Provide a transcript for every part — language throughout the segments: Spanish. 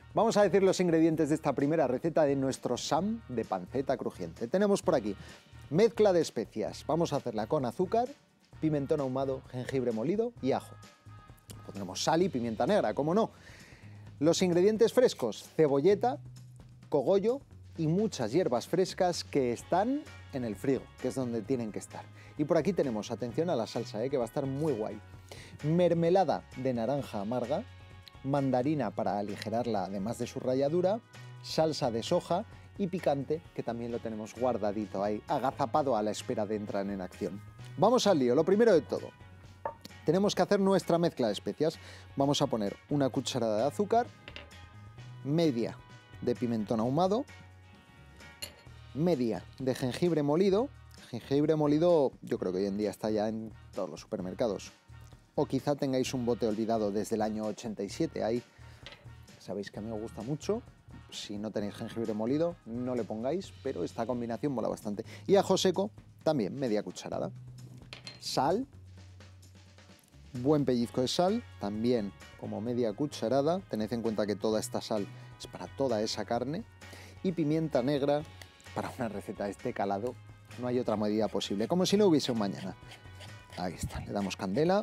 Vamos a decir los ingredientes de esta primera receta de nuestro Sam de panceta crujiente. Tenemos por aquí mezcla de especias. Vamos a hacerla con azúcar, pimentón ahumado, jengibre molido y ajo. Pondremos sal y pimienta negra, como no. Los ingredientes frescos: cebolleta, cogollo y muchas hierbas frescas que están en el frigo, que es donde tienen que estar. Y por aquí tenemos, atención a la salsa, que va a estar muy guay. Mermelada de naranja amarga, mandarina para aligerarla además de su ralladura, salsa de soja y picante, que también lo tenemos guardadito ahí, agazapado a la espera de entrar en acción. Vamos al lío. Lo primero de todo, tenemos que hacer nuestra mezcla de especias. Vamos a poner una cucharada de azúcar, media de pimentón ahumado, media de jengibre molido. Jengibre molido yo creo que hoy en día está ya en todos los supermercados. O quizá tengáis un bote olvidado desde el año 87, ahí sabéis que a mí me gusta mucho. Si no tenéis jengibre molido, no le pongáis, pero esta combinación mola bastante. Y ajo seco, también media cucharada. Sal, buen pellizco de sal, también como media cucharada. Tened en cuenta que toda esta sal es para toda esa carne. Y pimienta negra, para una receta de este calado, no hay otra medida posible, como si no hubiese un mañana. Ahí está, le damos candela.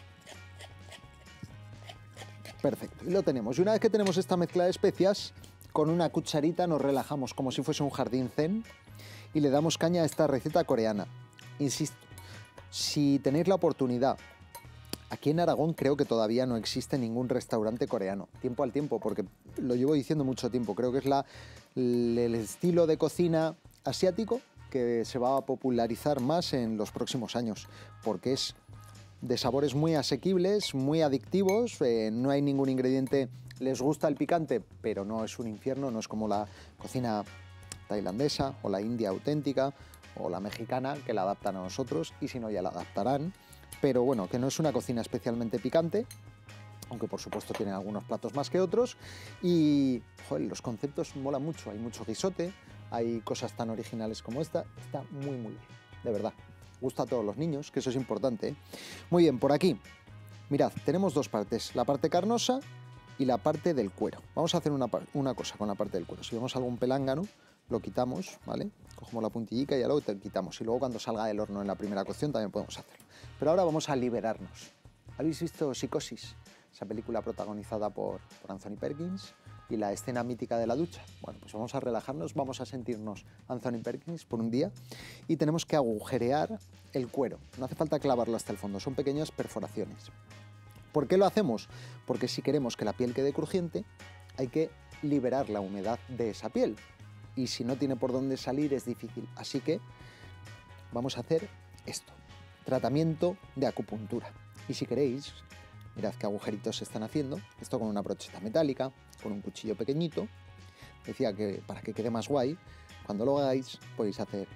Perfecto, y lo tenemos. Y una vez que tenemos esta mezcla de especias, con una cucharita nos relajamos como si fuese un jardín zen y le damos caña a esta receta coreana. Insisto, si tenéis la oportunidad, aquí en Aragón creo que todavía no existe ningún restaurante coreano, tiempo al tiempo, porque lo llevo diciendo mucho tiempo, creo que es el estilo de cocina asiático que se va a popularizar más en los próximos años, porque es de sabores muy asequibles, muy adictivos, no hay ningún ingrediente. Les gusta el picante, pero no es un infierno, no es como la cocina tailandesa o la india auténtica o la mexicana, que la adaptan a nosotros, y si no ya la adaptarán. Pero bueno, que no es una cocina especialmente picante, aunque por supuesto tienen algunos platos más que otros. Y joder, los conceptos molan mucho, hay mucho guisote, hay cosas tan originales como esta. Está muy muy bien, de verdad. Gusta a todos los niños, que eso es importante, ¿eh? Muy bien, por aquí, mirad, tenemos dos partes, la parte carnosa y la parte del cuero. Vamos a hacer una cosa con la parte del cuero. Si vemos algún pelángano, lo quitamos, ¿vale? Cogemos la puntillita y ya luego te quitamos. Y luego cuando salga del horno en la primera cocción también podemos hacerlo. Pero ahora vamos a liberarnos. ¿Habéis visto Psicosis? Esa película protagonizada por Anthony Perkins y la escena mítica de la ducha. Bueno, pues vamos a relajarnos, vamos a sentirnos Anthony Perkins por un día y tenemos que agujerear el cuero. No hace falta clavarlo hasta el fondo, son pequeñas perforaciones. ¿Por qué lo hacemos? Porque si queremos que la piel quede crujiente, hay que liberar la humedad de esa piel. Y si no tiene por dónde salir es difícil. Así que vamos a hacer esto, tratamiento de acupuntura. Y si queréis, mirad qué agujeritos se están haciendo. Esto con una brocheta metálica, con un cuchillo pequeñito. Decía que para que quede más guay, cuando lo hagáis podéis hacer...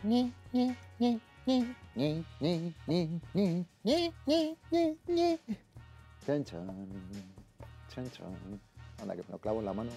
Chan, chan, chan, chan. Anda, que me lo clavo en la mano.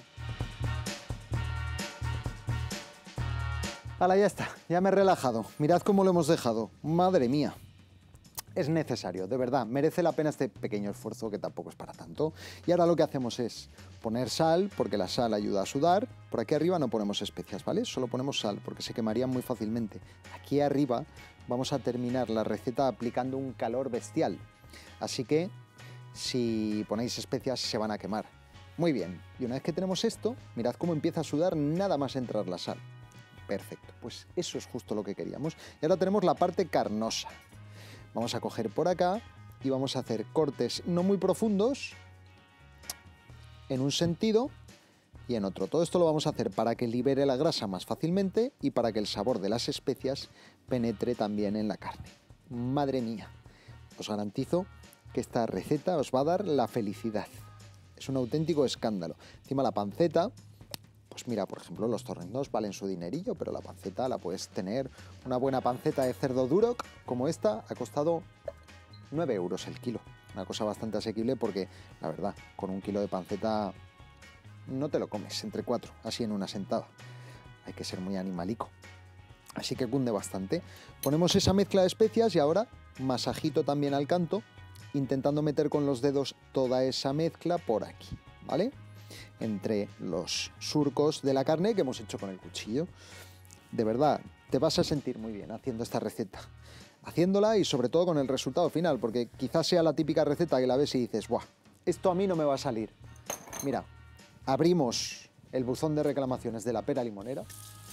¡Hala, ya está! Ya me he relajado. Mirad cómo lo hemos dejado. ¡Madre mía! Es necesario, de verdad, merece la pena este pequeño esfuerzo, que tampoco es para tanto. Y ahora lo que hacemos es poner sal, porque la sal ayuda a sudar. Por aquí arriba no ponemos especias, ¿vale? Solo ponemos sal, porque se quemarían muy fácilmente. Aquí arriba vamos a terminar la receta aplicando un calor bestial. Así que, si ponéis especias, se van a quemar. Muy bien, y una vez que tenemos esto, mirad cómo empieza a sudar nada más entrar la sal. Perfecto, pues eso es justo lo que queríamos. Y ahora tenemos la parte carnosa. Vamos a coger por acá y vamos a hacer cortes no muy profundos en un sentido y en otro. Todo esto lo vamos a hacer para que libere la grasa más fácilmente y para que el sabor de las especias penetre también en la carne. Madre mía, os garantizo que esta receta os va a dar la felicidad. Es un auténtico escándalo. Encima la panceta, pues mira, por ejemplo, los torrendos valen su dinerillo, pero la panceta la puedes tener. Una buena panceta de cerdo duroc como esta ha costado 9 euros el kilo. Una cosa bastante asequible porque, la verdad, con un kilo de panceta no te lo comes entre 4, así en una sentada. Hay que ser muy animalico. Así que cunde bastante. Ponemos esa mezcla de especias y ahora masajito también al canto, intentando meter con los dedos toda esa mezcla por aquí, ¿vale? entre los surcos de la carne que hemos hecho con el cuchillo. De verdad, te vas a sentir muy bien haciendo esta receta. Haciéndola y sobre todo con el resultado final, porque quizás sea la típica receta que la ves y dices, ¡buah! Esto a mí no me va a salir. Mira, abrimos el buzón de reclamaciones de la pera limonera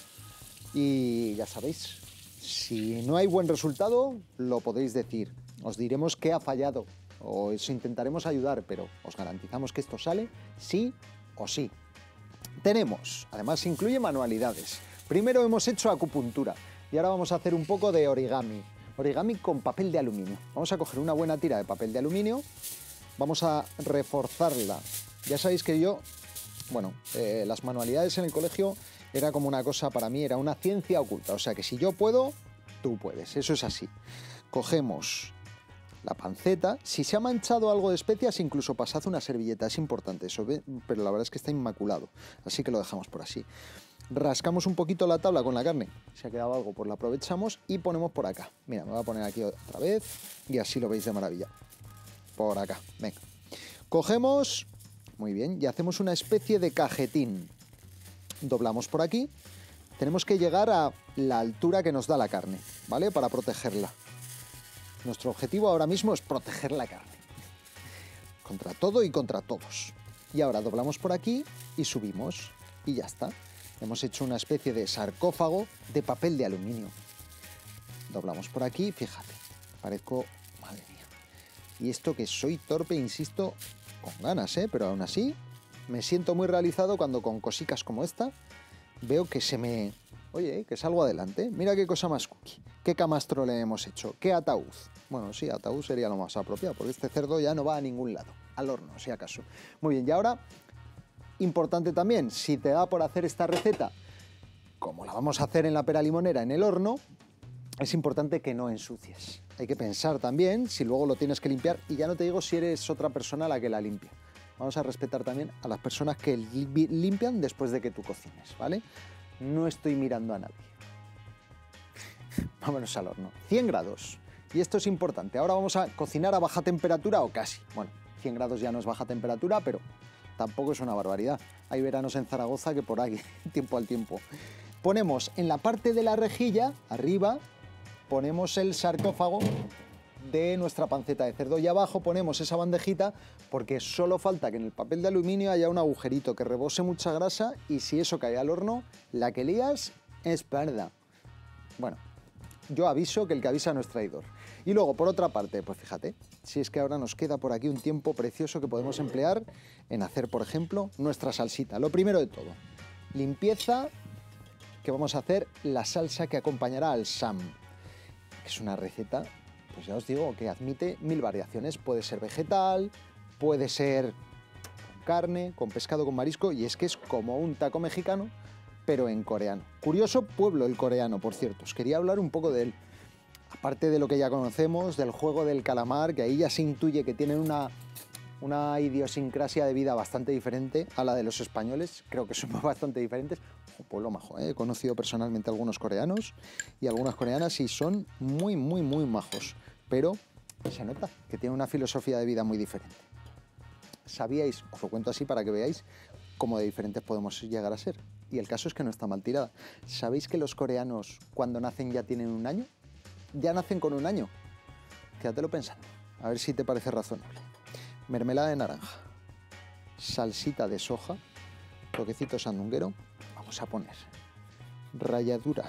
y ya sabéis, si no hay buen resultado, lo podéis decir. Os diremos qué ha fallado o os intentaremos ayudar, pero os garantizamos que esto sale sí o sí. Tenemos, además incluye manualidades. Primero hemos hecho acupuntura y ahora vamos a hacer un poco de origami. Origami con papel de aluminio. Vamos a coger una buena tira de papel de aluminio, vamos a reforzarla. Ya sabéis que yo, bueno, las manualidades en el colegio era como una cosa, para mí era una ciencia oculta. O sea que si yo puedo, tú puedes. Eso es así. Cogemos la panceta. Si se ha manchado algo de especias, incluso pasad una servilleta. Es importante eso, pero la verdad es que está inmaculado. Así que lo dejamos por así. Rascamos un poquito la tabla con la carne, si ha quedado algo, pues lo aprovechamos y ponemos por acá. Mira, me voy a poner aquí otra vez y así lo veis de maravilla. Por acá, venga. Cogemos, muy bien, y hacemos una especie de cajetín. Doblamos por aquí. Tenemos que llegar a la altura que nos da la carne, ¿vale? Para protegerla. Nuestro objetivo ahora mismo es proteger la carne. Contra todo y contra todos. Y ahora doblamos por aquí y subimos. Y ya está. Hemos hecho una especie de sarcófago de papel de aluminio. Doblamos por aquí, fíjate, parezco, madre mía. Y esto que soy torpe, insisto, con ganas, pero aún así me siento muy realizado cuando con cositas como esta veo que se me... Oye, que salgo adelante. Mira qué cosa más cookie. Qué camastro le hemos hecho. Qué ataúd. Bueno, sí, ataúd sería lo más apropiado, porque este cerdo ya no va a ningún lado. Al horno, si acaso. Muy bien, y ahora... Importante también, si te da por hacer esta receta, como la vamos a hacer en la pera limonera en el horno, es importante que no ensucies. Hay que pensar también si luego lo tienes que limpiar, y ya no te digo si eres otra persona la que la limpia. Vamos a respetar también a las personas que limpian después de que tú cocines, ¿vale? No estoy mirando a nadie. Vámonos al horno. 100 grados. Y esto es importante. Ahora vamos a cocinar a baja temperatura o casi. Bueno, 100 grados ya no es baja temperatura, pero... tampoco es una barbaridad. Hay veranos en Zaragoza que por ahí, tiempo al tiempo. Ponemos en la parte de la rejilla, arriba, ponemos el sarcófago de nuestra panceta de cerdo y abajo ponemos esa bandejita porque solo falta que en el papel de aluminio haya un agujerito que rebose mucha grasa y si eso cae al horno, la que lías es parda. Bueno, yo aviso que el que avisa no es traidor. Y luego, por otra parte, pues fíjate, si es que ahora nos queda por aquí un tiempo precioso que podemos emplear en hacer, por ejemplo, nuestra salsita. Lo primero de todo, limpieza, que vamos a hacer la salsa que acompañará al Sam, que es una receta, pues ya os digo, que admite 1000 variaciones. Puede ser vegetal, puede ser con carne, con pescado, con marisco, y es que es como un taco mexicano, pero en coreano. Curioso pueblo el coreano, por cierto. Os quería hablar un poco de él. Aparte de lo que ya conocemos, del juego del calamar, que ahí ya se intuye que tienen una idiosincrasia de vida bastante diferente a la de los españoles. Creo que somos bastante diferentes. Un pueblo majo, ¿eh? He conocido personalmente a algunos coreanos y algunas coreanas y son muy, muy, muy majos. Pero se nota que tienen una filosofía de vida muy diferente. ¿Sabíais? Os lo cuento así para que veáis cómo de diferentes podemos llegar a ser. Y el caso es que no está mal tirada. ¿Sabéis que los coreanos cuando nacen ya tienen un año? Ya nacen con un año. Quédatelo pensando, a ver si te parece razonable. Mermelada de naranja, salsita de soja, toquecito sandunguero. Vamos a poner ralladura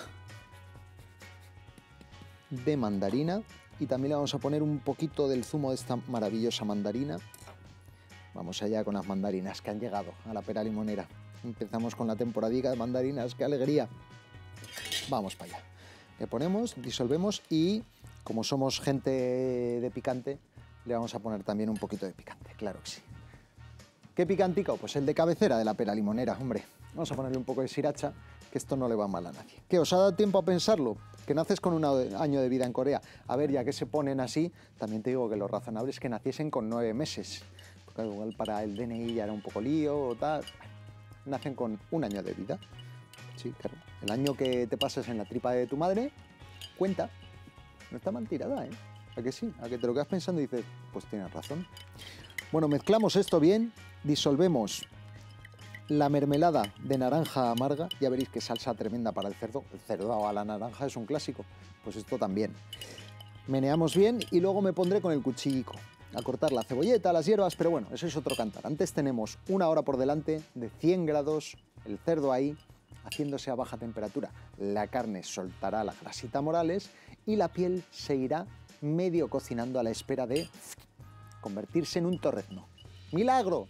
de mandarina y también le vamos a poner un poquito del zumo de esta maravillosa mandarina. Vamos allá con las mandarinas que han llegado a la pera limonera. Empezamos con la temporadica de mandarinas, ¡qué alegría! Vamos para allá. Le ponemos, disolvemos y, como somos gente de picante, le vamos a poner también un poquito de picante, claro que sí. ¿Qué picantico? Pues el de cabecera de la pera limonera, hombre. Vamos a ponerle un poco de sriracha, que esto no le va mal a nadie. ¿Qué, os ha dado tiempo a pensarlo? Que naces con un año de vida en Corea. A ver, ya que se ponen así, también te digo que lo razonable es que naciesen con 9 meses. Porque igual para el DNI ya era un poco lío o tal. Nacen con un año de vida. Sí, claro. El año que te pases en la tripa de tu madre, cuenta. No está mal tirada, ¿eh? ¿A que sí? A que te lo quedas pensando y dices, pues tienes razón. Bueno, mezclamos esto bien, disolvemos la mermelada de naranja amarga. Ya veréis qué salsa tremenda para el cerdo. El cerdo a la naranja es un clásico. Pues esto también. Meneamos bien y luego me pondré con el cuchillico a cortar la cebolleta, las hierbas, pero bueno, eso es otro cantar. Antes tenemos 1 hora por delante de 100 grados, el cerdo ahí, haciéndose a baja temperatura. La carne soltará la grasita Morales y la piel se irá medio cocinando a la espera de convertirse en un torrezno. ¡Milagro!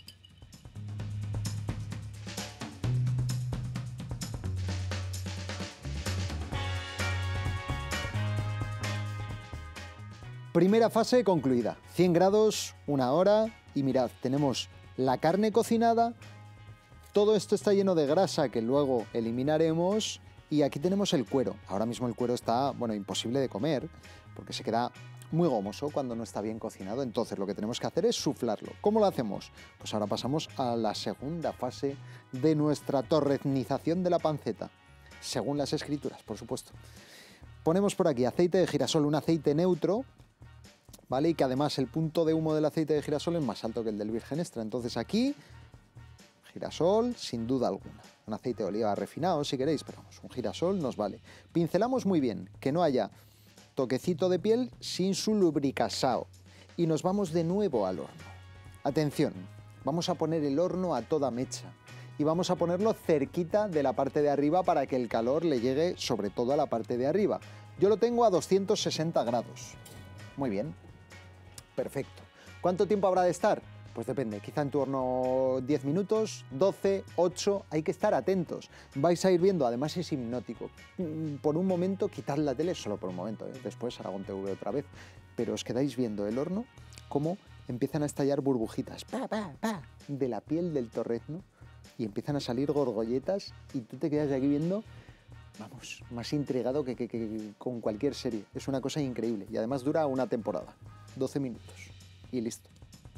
Primera fase concluida. 100 grados, 1 hora y mirad, tenemos la carne cocinada. Todo esto está lleno de grasa que luego eliminaremos y aquí tenemos el cuero. Ahora mismo el cuero está, bueno, imposible de comer porque se queda muy gomoso cuando no está bien cocinado. Entonces lo que tenemos que hacer es suflarlo. ¿Cómo lo hacemos? Pues ahora pasamos a la segunda fase de nuestra torreznización de la panceta, según las escrituras, por supuesto. Ponemos por aquí aceite de girasol, un aceite neutro, ¿vale? Y que además el punto de humo del aceite de girasol es más alto que el del virgen extra. Entonces aquí, girasol sin duda alguna. Un aceite de oliva refinado si queréis, pero vamos, un girasol nos vale. Pincelamos muy bien, que no haya toquecito de piel sin su lubricasao. Y nos vamos de nuevo al horno. Atención, vamos a poner el horno a toda mecha. Y vamos a ponerlo cerquita de la parte de arriba para que el calor le llegue sobre todo a la parte de arriba. Yo lo tengo a 260 grados. Muy bien. Perfecto. ¿Cuánto tiempo habrá de estar? Pues depende, quizá en tu horno 10 minutos, 12, 8, hay que estar atentos. Vais a ir viendo, además es hipnótico. Por un momento, quitad la tele, solo por un momento, después Aragón TV otra vez, pero os quedáis viendo el horno, cómo empiezan a estallar burbujitas, pa, pa, pa, de la piel del torrezno, y empiezan a salir gorgolletas, y tú te quedas aquí viendo, vamos, más intrigado que con cualquier serie. Es una cosa increíble, y además dura una temporada, 12 minutos, y listo.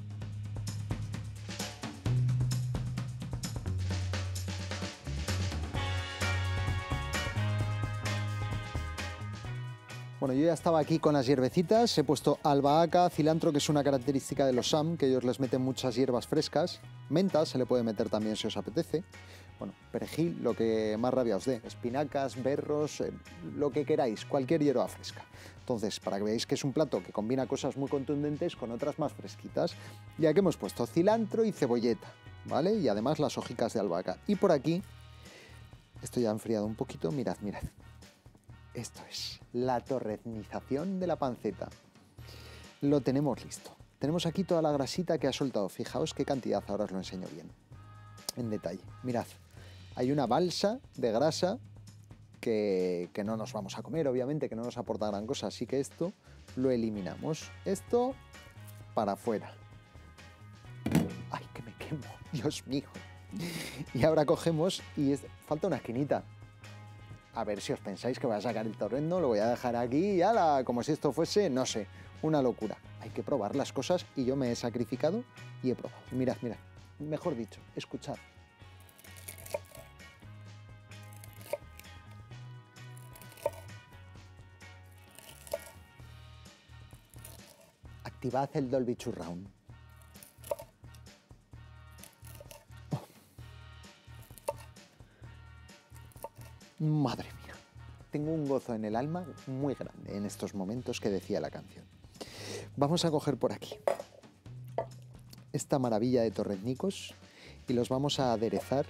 Bueno, yo ya estaba aquí con las hierbecitas, he puesto albahaca, cilantro, que es una característica de los Sam, que ellos les meten muchas hierbas frescas, menta se le puede meter también si os apetece, bueno, perejil, lo que más rabia os dé, espinacas, berros, lo que queráis, cualquier hierba fresca. Entonces, para que veáis que es un plato que combina cosas muy contundentes con otras más fresquitas, ya que hemos puesto cilantro y cebolleta, ¿vale? Y además las hojicas de albahaca. Y por aquí, esto ya ha enfriado un poquito, mirad, mirad. Esto es la torreznización de la panceta. Lo tenemos listo. Tenemos aquí toda la grasita que ha soltado. Fijaos qué cantidad, ahora os lo enseño bien, en detalle. Mirad, hay una balsa de grasa que no nos vamos a comer, obviamente, que no nos aporta gran cosa, así que esto lo eliminamos. Esto para afuera. ¡Ay, que me quemo! ¡Dios mío! Y ahora cogemos y falta una esquinita. A ver si os pensáis que voy a sacar el torrezno, lo voy a dejar aquí y ala, como si esto fuese, no sé, una locura. Hay que probar las cosas y yo me he sacrificado y he probado. Mirad, mirad, mejor dicho, escuchad. Activad el Dolby Surround. Madre mía, tengo un gozo en el alma muy grande en estos momentos que decía la canción. Vamos a coger por aquí esta maravilla de torreznicos y los vamos a aderezar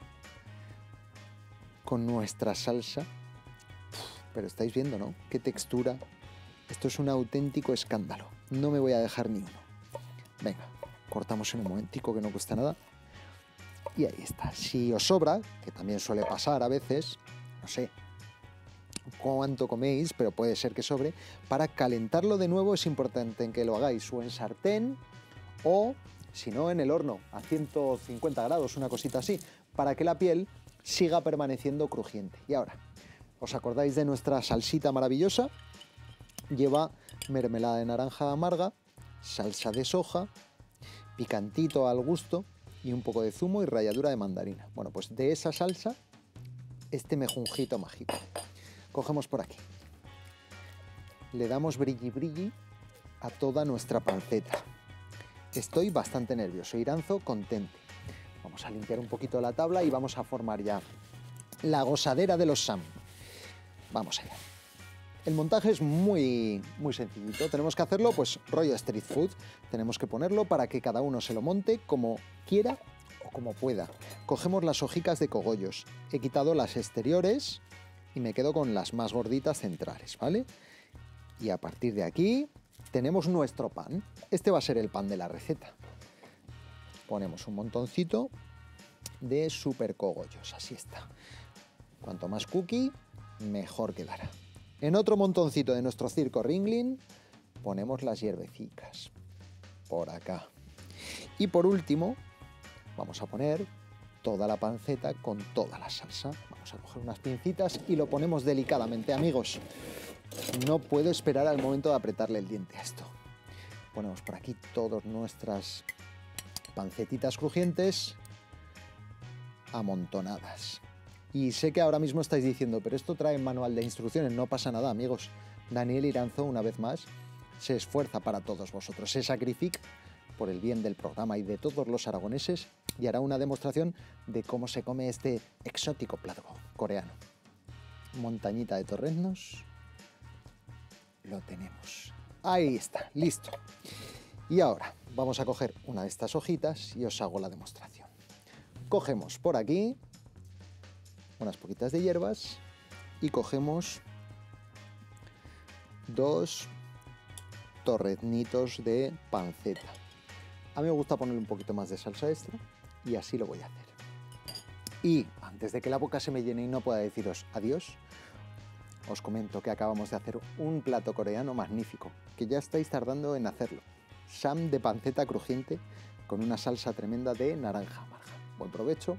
con nuestra salsa. Pero estáis viendo, ¿no? Qué textura. Esto es un auténtico escándalo. No me voy a dejar ni uno. Venga, cortamos en un momentico que no cuesta nada. Y ahí está. Si os sobra, que también suele pasar a veces, no sé cuánto coméis, pero puede ser que sobre, para calentarlo de nuevo es importante que lo hagáis o en sartén o, si no, en el horno a 150 grados, una cosita así, para que la piel siga permaneciendo crujiente. Y ahora, ¿os acordáis de nuestra salsita maravillosa? Lleva mermelada de naranja amarga, salsa de soja, picantito al gusto y un poco de zumo y ralladura de mandarina. Bueno, pues de esa salsa, este mejunjito mágico. Cogemos por aquí. Le damos brilli brilli a toda nuestra panceta. Estoy bastante nervioso, Iranzo contente. Vamos Vamos a limpiar un poquito la tabla y vamos a formar ya la gozadera de los Sam. Vamos allá. El montaje es muy sencillito. Tenemos que hacerlo pues rollo street food. Tenemos que ponerlo para que cada uno se lo monte como quiera o como pueda. Cogemos las hojicas de cogollos. He quitado las exteriores y me quedo con las más gorditas centrales, ¿vale? Y a partir de aquí tenemos nuestro pan. Este va a ser el pan de la receta. Ponemos un montoncito de super cogollos, así está. Cuanto más cookie, mejor quedará. En otro montoncito de nuestro circo Ringling ponemos las hierbecicas, por acá. Y por último, vamos a poner toda la panceta con toda la salsa. Vamos a coger unas pincitas y lo ponemos delicadamente, amigos. No puedo esperar al momento de apretarle el diente a esto. Ponemos por aquí todas nuestras pancetitas crujientes amontonadas. Y sé que ahora mismo estáis diciendo, pero esto trae manual de instrucciones. No pasa nada, amigos. Daniel Iranzo, una vez más, se esfuerza para todos vosotros. Se sacrifica por el bien del programa y de todos los aragoneses y hará una demostración de cómo se come este exótico plato coreano. Montañita de torreznos. Lo tenemos. Ahí está, listo. Y ahora vamos a coger una de estas hojitas y os hago la demostración. Cogemos por aquí unas poquitas de hierbas y cogemos 2 torreznitos de panceta. A mí me gusta ponerle un poquito más de salsa extra y así lo voy a hacer. Y antes de que la boca se me llene y no pueda deciros adiós, os comento que acabamos de hacer un plato coreano magnífico, que ya estáis tardando en hacerlo. Sam de panceta crujiente con una salsa tremenda de naranja amarga. Buen provecho.